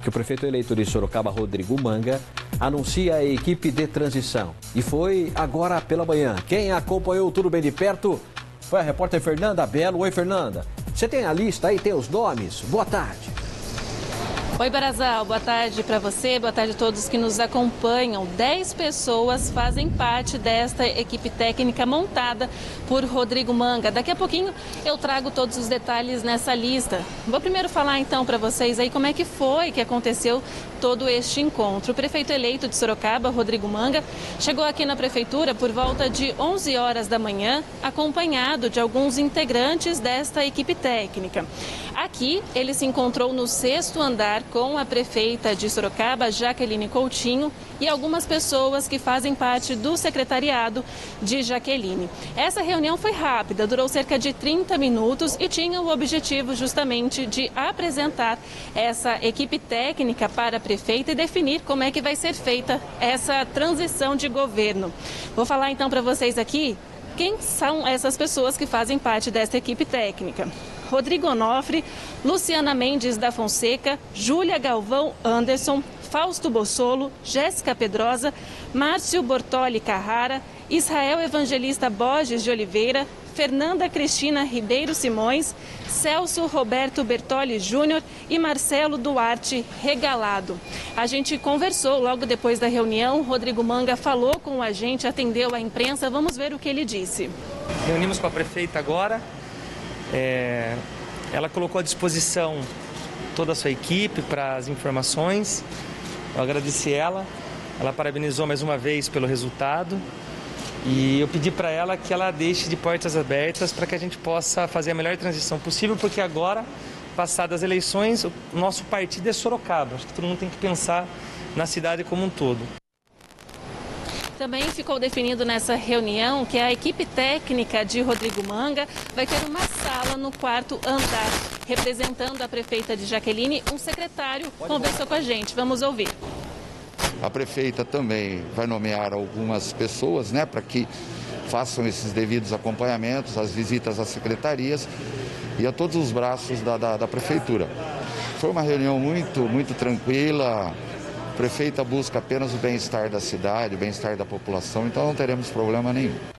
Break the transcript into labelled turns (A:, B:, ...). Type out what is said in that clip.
A: que o prefeito eleito de Sorocaba, Rodrigo Manga, anuncia a equipe de transição. E foi agora pela manhã. Quem acompanhou tudo bem de perto foi a repórter Fernanda Belo. Oi, Fernanda. Você tem a lista aí, tem os nomes? Boa tarde.
B: Oi, Barazal, boa tarde para você, boa tarde a todos que nos acompanham. 10 pessoas fazem parte desta equipe técnica montada por Rodrigo Manga. Daqui a pouquinho eu trago todos os detalhes nessa lista. Vou primeiro falar então para vocês aí como é que foi que aconteceu todo este encontro. O prefeito eleito de Sorocaba, Rodrigo Manga, chegou aqui na prefeitura por volta de 11 horas da manhã, acompanhado de alguns integrantes desta equipe técnica. Aqui ele se encontrou no 6º andar com a prefeita de Sorocaba, Jaqueline Coutinho, e algumas pessoas que fazem parte do secretariado de Jaqueline. Essa reunião foi rápida, durou cerca de 30 minutos e tinha o objetivo justamente de apresentar essa equipe técnica para a prefeita e definir como é que vai ser feita essa transição de governo. Vou falar então para vocês aqui quem são essas pessoas que fazem parte dessa equipe técnica. Rodrigo Onofre, Luciana Mendes da Fonseca, Júlia Galvão Anderson, Fausto Bossolo, Jéssica Pedrosa, Márcio Bortoli Carrara, Israel Evangelista Borges de Oliveira, Fernanda Cristina Ribeiro Simões, Celso Roberto Bertoli Júnior e Marcelo Duarte Regalado. A gente conversou logo depois da reunião, Rodrigo Manga falou com a gente, atendeu a imprensa, vamos ver o que ele disse.
C: Reunimos com a prefeita agora. Ela colocou à disposição toda a sua equipe para as informações. Eu agradeci ela parabenizou mais uma vez pelo resultado e eu pedi para ela que ela deixe de portas abertas para que a gente possa fazer a melhor transição possível, porque agora, passadas as eleições, o nosso partido é Sorocaba. Acho que todo mundo tem que pensar na cidade como um todo.
B: Também ficou definido nessa reunião que a equipe técnica de Rodrigo Manga vai ter uma sala no 4º andar. Representando a prefeita de Jaqueline, um secretário conversou com a gente. Vamos ouvir.
D: A prefeita também vai nomear algumas pessoas, para que façam esses devidos acompanhamentos, as visitas às secretarias e a todos os braços da prefeitura. Foi uma reunião muito tranquila. A prefeita busca apenas o bem-estar da cidade, o bem-estar da população, então não teremos problema nenhum.